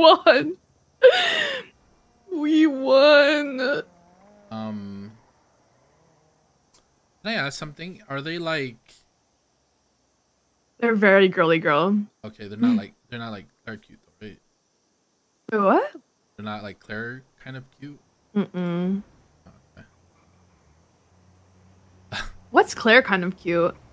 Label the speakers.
Speaker 1: won. We won.
Speaker 2: Can I ask something? Are they like
Speaker 1: They're very girly girl.
Speaker 2: okay? They're not like Claire cute though, right?
Speaker 1: What?
Speaker 2: They're not like Claire kind of cute.
Speaker 1: Mm-mm.
Speaker 2: Okay.
Speaker 1: What's Claire kind of cute?